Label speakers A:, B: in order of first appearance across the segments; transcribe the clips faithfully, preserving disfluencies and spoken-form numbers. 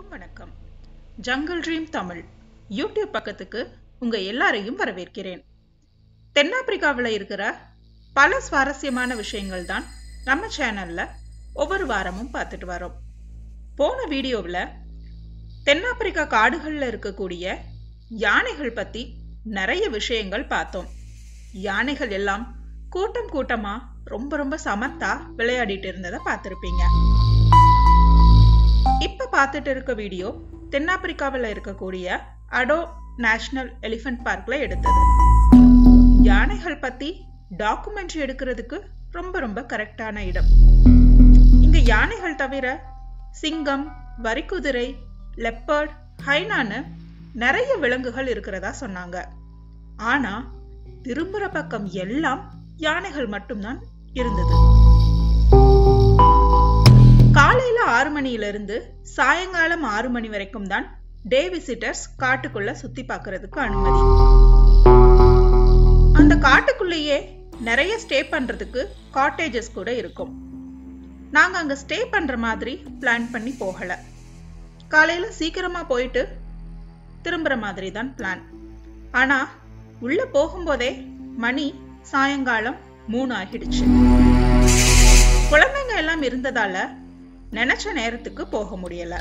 A: அனைவருக்கும் வணக்கம். Jungle dream Tamil YouTube பக்கத்துக்கு உங்க எல்லாரையும் வரவேற்கிறேன். தென்னாப்பிரிக்காவில் இருக்கிற பல சுவாரஸ்யமான விஷயங்கள் தான் நம்ம சேனல்ல ஒவ்வொரு வாரமும் பார்த்துட்டு வரோம். போன வீடியோவில் தென்னாப்பிரிக்கா காடுகளில் இருக்கக்கூடிய யானைகள் பத்தி நிறைய விஷயங்கள் பார்த்தோம். யானைகள் எல்லாம் கூட்டம் கூட்டமா ரொம்ப ரொம்ப சமத்தா விளையாடிட்டு இருந்ததை பார்த்திருப்பீங்க. இப்ப பார்த்துட்டு இருக்க வீடியோ தென்னாப்பிரிக்காவில் இருக்கக்கூடிய அடோ நேஷனல் எலிஃபென்ட் பார்க்ல எடுத்தது. யானைகள் பத்தி டாக்குமெண்ட்ரி எடுக்கிறதுக்கு ரொம்ப ரொம்ப கரெக்டான இடம். இங்க யானைகள் தவிர சிங்கம், வரிக்குதிரை, லெப்பர்ட், ஹைனான்னு நிறைய விலங்குகள் இருக்கிறதா சொன்னாங்க. ஆனா திரும்புற பக்கம் எல்லாம் யானைகள் மட்டும்தான் இருந்தது. காலையில ஆறு மணியில இருந்து சாயங்காலம் ஆறு மணி வரைக்கும் தான் டே விசிட்டர்ஸ் காட்டுக்குள்ள சுத்தி பார்க்கறதுக்கு அனுமதி. அந்த காட்டுக்குள்ளேயே நிறைய ஸ்டே பண்றதுக்கு காட்டேஜஸ் கூட இருக்கும். நாங்க அங்க ஸ்டே பண்ற மாதிரி பிளான் பண்ணி போகல. காலையில சீக்கிரமா போயிட்டு திரும்புற மாதிரி தான் பிளான். ஆனா உள்ள போகும்போதே மணி சாயங்காலம் மூணு ஆகிடுச்சு. குழந்தைங்க எல்லாம் இருந்ததால நினைச்ச நேரத்துக்கு போக முடியல.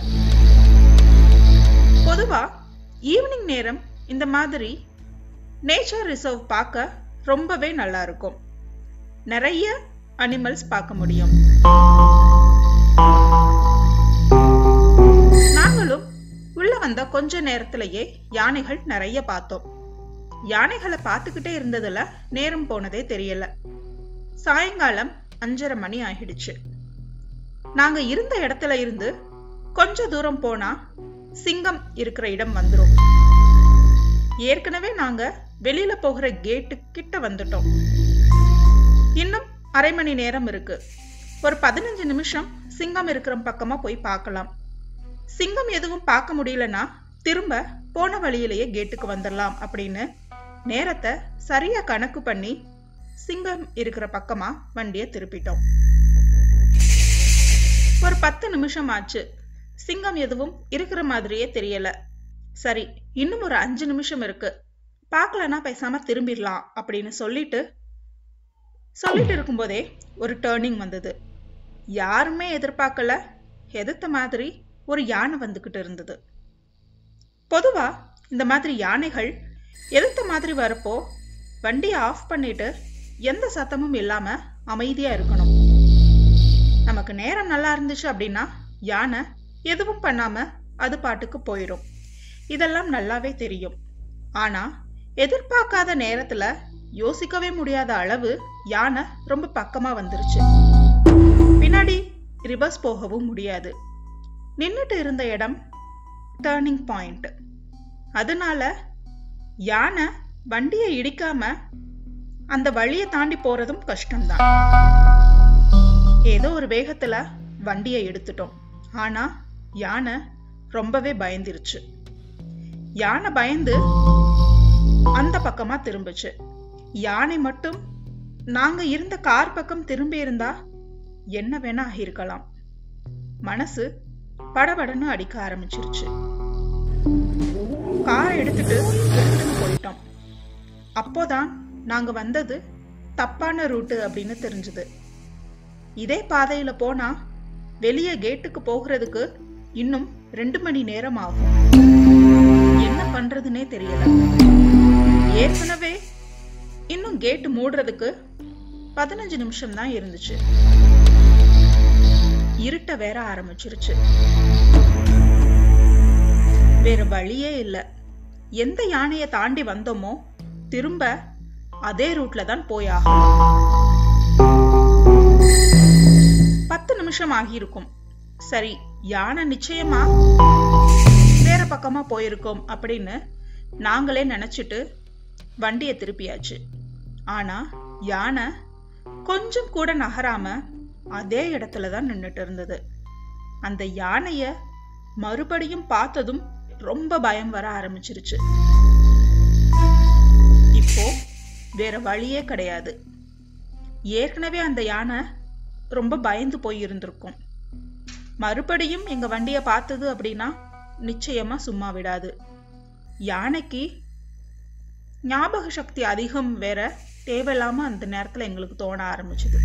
A: பொதுவா ஈவினிங் நேரம் இந்த மாதிரி நேச்சர் ரிசர்வ் பார்க்க ரொம்பவே நல்லா இருக்கும். நிறைய அனிமல்ஸ் பார்க்க முடியும். நாங்களும் உள்ள வந்த கொஞ்ச நேரத்திலேயே யானைகள் நிறைய பார்த்தோம். யானைகளை பார்த்துக்கிட்டே இருந்ததுல நேரம் போனதே தெரியல. சாயங்காலம் அஞ்சரை மணி ஆகிடுச்சு. நாங்க இருந்த இடத்துல இருந்து கொஞ்ச தூரம் போனா சிங்கம் இருக்கிற இடம் வந்துரும். ஏற்கனவே நாங்க வெளியில போகிற கேட்டு கிட்ட வந்துட்டோம். இன்னும் அரை மணி நேரம் இருக்கு. ஒரு பதினஞ்சு நிமிஷம் சிங்கம் இருக்கிற பக்கமா போய் பார்க்கலாம். சிங்கம் எதுவும் பார்க்க முடியலன்னா திரும்ப போன வழியிலேயே கேட்டுக்கு வந்துடலாம் அப்படின்னு நேரத்தை சரியா கணக்கு பண்ணி சிங்கம் இருக்கிற பக்கமா வண்டியை திருப்பிட்டோம். ஒரு பத்து நிமிஷம் ஆச்சு. சிங்கம் எதுவும் இருக்கிற மாதிரியே தெரியல. சரி, இன்னும் ஒரு அஞ்சு நிமிஷம் இருக்கு, பார்க்கலன்னா பேசாம திரும்பிடலாம் அப்படின்னு சொல்லிட்டு சொல்லிட்டு இருக்கும்போதே ஒரு டேர்னிங் வந்தது. யாருமே எதிர்பார்க்கல. எதிர்த்த மாதிரி ஒரு யானை வந்துகிட்டு இருந்தது. பொதுவா இந்த மாதிரி யானைகள் எதிர்த்த மாதிரி வரப்போ வண்டியை ஆஃப் பண்ணிட்டு எந்த சத்தமும் இல்லாம அமைதியா இருக்கணும். நமக்கு நேரம் நல்லா இருந்துச்சு அப்படின்னா யானை எதுவும் பண்ணாம அது பாட்டுக்கு போயிடும். இதெல்லாம் நல்லாவே தெரியும். ஆனா எதிர்பார்க்காத நேரத்துல யோசிக்கவே முடியாத அளவு யானை ரொம்ப பக்கமா வந்துருச்சு. பின்னாடி ரிவர்ஸ் போகவும் முடியாது. நின்னுட்டு இருந்த இடம் டர்னிங் பாயிண்ட். அதனால யானை வண்டியை இடிக்காம அந்த வழியை தாண்டி போறதும் கஷ்டம்தான். ஏதோ ஒரு வேகத்துல வண்டியை எடுத்துட்டோம். ஆனா யானை ரொம்பவே பயந்துருச்சு. யானை பயந்து அந்த பக்கமா திரும்பிச்சு. யானை மட்டும் நாங்க இருந்த கார் பக்கம் திரும்பி இருந்தா என்ன வேணா ஆகிருக்கலாம். மனசு படபடன்னு அடிக்க ஆரம்பிச்சிருச்சு. காரை எடுத்துட்டு எடுத்துட்டு போயிட்டோம். அப்போதான் நாங்க வந்தது தப்பான ரூட்டு அப்படின்னு தெரிஞ்சது. இதே பாதையில போனா வெளியே கேட்டுக்கு போகிறதுக்கு இன்னும் ரெண்டு மணி நேரம் ஆகும். என்ன பண்றதுன்னே தெரியல. ஏற்கனவே இன்னும் கேட்டு மூடுறதுக்கு பதினஞ்சு நிமிஷம் தான் இருந்துச்சு. இருட்ட வேற ஆரம்பிச்சிருச்சு. வேற வழியே இல்ல. எந்த யானைய தாண்டி வந்தோமோ திரும்ப அதே ரூட்ல தான் போயாகும். பத்து நிமிஷம் ஆகியிருக்கும். சரி, யானை நிச்சயமா வேற பக்கமா போயிருக்கோம் அப்படின்னு நாங்களே நினைச்சிட்டு வண்டியை திருப்பியாச்சு. ஆனா யானை கொஞ்சம் கூட நகராம அதே இடத்துலதான் நின்னுட்டு இருந்தது. அந்த யானைய மறுபடியும் பார்த்ததும் ரொம்ப பயம் வர ஆரம்பிச்சிருச்சு. இப்போ வேற வழியே கிடையாது. ஏற்கனவே அந்த யானை ரொம்ப பயந்து போய் இருந்திருக்கும். மறுபடியும் எங்க வண்டியை பார்த்தது அப்படின்னா நிச்சயமா சும்மா விடாது. யானைக்கு ஞாபக சக்தி அதிகம் வேற தேவையில்லாம அந்த நேரத்துல எங்களுக்கு தோண ஆரம்பிச்சது.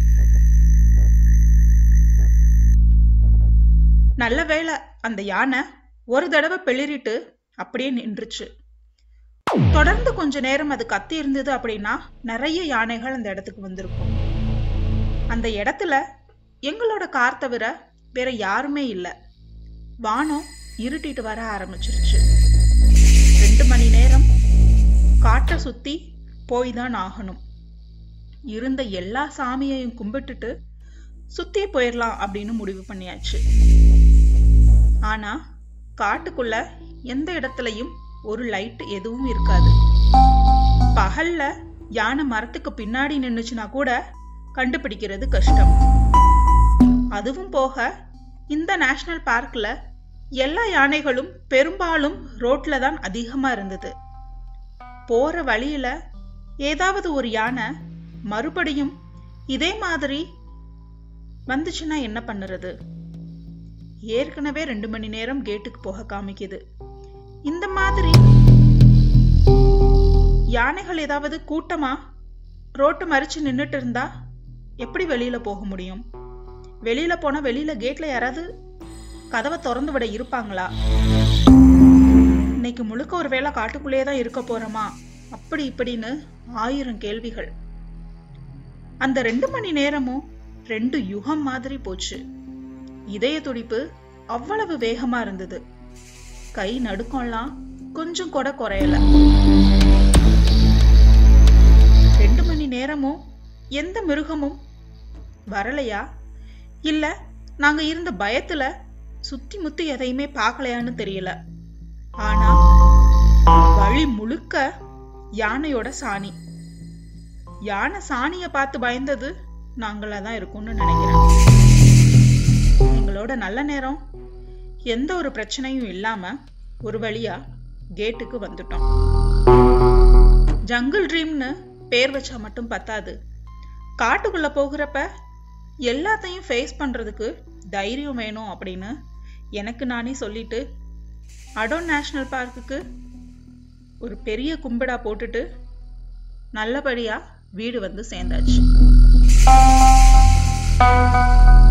A: நல்ல வேளை அந்த யானை ஒரு தடவை பிளிரிட்டு அப்படியே நின்றுச்சு. தொடர்ந்து கொஞ்ச நேரம் அது கத்தி இருந்தது அப்படின்னா நிறைய யானைகள் அந்த இடத்துக்கு வந்திருக்கும். அந்த இடத்துல எங்களோட கார் தவிர வேற யாருமே இல்லை. வானம் இருட்டிட்டு வர ஆரம்பிச்சிருச்சு. ரெண்டு மணி நேரம் காட்டை சுத்தி போய் தான் ஆகணும். இருந்த எல்லா சாமியையும் கும்பிட்டுட்டு சுத்தி போயிடலாம் அப்படின்னு முடிவு பண்ணியாச்சு. ஆனா காட்டுக்குள்ள எந்த இடத்துலயும் ஒரு லைட் எதுவும் இருக்காது. பகல்ல யானை மரத்துக்கு பின்னாடி நின்னுச்சுன்னா கூட கண்டுபிடிக்கிறது கஷ்டம். அதுவும் போக இந்த நேஷனல் பார்க்ல எல்லா யானைகளும் பெரும்பாலும் ரோட்ல தான் அதிகமா இருந்தது. போற வழியில ஏதாவது ஒரு யானை மறுபடியும் இதே மாதிரி வந்துச்சுன்னா என்ன பண்ணுறது? ஏற்கனவே ரெண்டு மணி நேரம் கேட்டுக்கு போக காமிக்குது. இந்த மாதிரி யானைகள் ஏதாவது கூட்டமா ரோட்டு மறிச்சு நின்னுட்டு இருந்தா எப்படி வெளியில போக முடியும்? வெளியில போனா வெளியில கேட்ல யாராவது கதவை திறந்து விட இருப்பாங்களா? இன்னைக்கு முழுக்க ஒரு வேளை காட்டுக்குள்ளேயே தான் இருக்க போறோமா? அப்படி இப்படின்னு ஆயிரம் கேள்விகள். அந்த ரெண்டு மணி நேரமும் ரெண்டு யுகம் மாதிரி போச்சு. இதய துடிப்பு அவ்வளவு வேகமா இருந்தது. கை நடுக்கம்லாம் கொஞ்சம் கூட குறையல. ரெண்டு மணி நேரமும் எந்த மிருகமும் வரலையா, இல்ல நாங்க இருந்த பயத்துல சுத்தி முத்தி எதையுமே பார்க்கலையான்னு தெரியல. ஆனா வழி முழுக்க யானையோட சாணி. யானை சாணிய பார்த்து பயந்தது நாங்களா தான் இருக்கும்னு நினைக்கிறேன். எங்களோட நல்ல நேரம் எந்த ஒரு பிரச்சனையும் இல்லாம ஒரு வழியா கேட்டுக்கு வந்துட்டோம். ஜங்கிள் ட்ரீம்னு பேர் வச்சா மட்டும் பத்தாது. காட்டுக்குள்ள போகிறப்ப எல்லாத்தையும் ஃபேஸ் பண்றதுக்கு தைரியம் வேணும் அப்படின்னு எனக்கு நானே சொல்லிட்டு அடோன் நேஷனல் பார்க்குக்கு ஒரு பெரிய கும்பிடா போட்டுட்டு நல்லபடியா வீடு வந்து சேர்ந்தாச்சு.